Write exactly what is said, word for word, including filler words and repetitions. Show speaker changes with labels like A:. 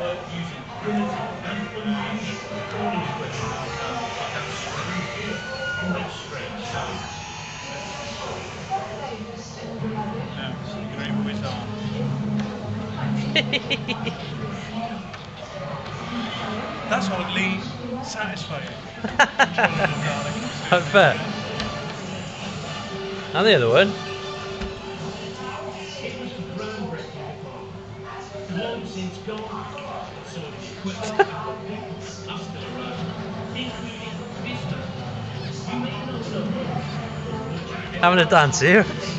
A: That's oddly satisfying.
B: I bet. And the other one. Having a dance here.